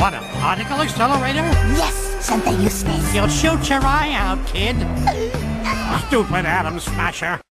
What, a particle accelerator? Yes, something useless. You'll shoot your eye out, kid. Stupid atom smasher.